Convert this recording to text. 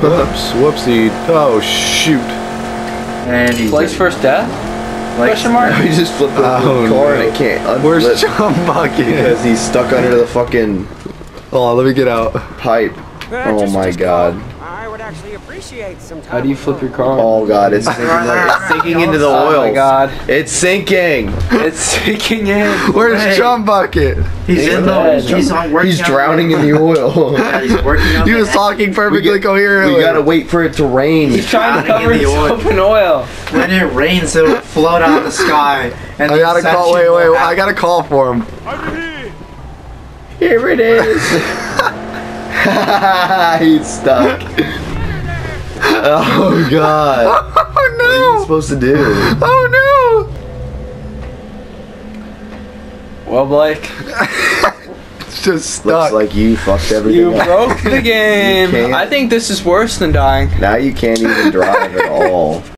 Whoops, whoopsie. Oh shoot. And he's Blake's first death? Question mark? He just flipped the Oh, car no. and it can't Where's unflip John Bucket? because he's stuck under the fucking Hold on, let me get out. pipe. Oh my god. I would actually appreciate some time. How do you flip your car? Oh god, it's sinking, it's sinking into the Oh oil. my god. It's sinking. It's sinking in. Where's Hey. John Bucket? He's in the. He's on working. He's out drowning in there. the oil. Yeah, he's working out He was there. talking perfectly We coherently. gotta wait for it to rain. He's trying to drowning cover in the himself in oil. When it rains, it'll float out of the sky. And I gotta the call. ascension Wait, will I happen. gotta call for him. Here it is. He's stuck. Oh god. Oh What are you supposed to do? Oh Well, Blake, no! It's just stuck. Looks like you fucked everything you up. broke the game. can't- I think this is worse than dying. Now you can't even drive at all.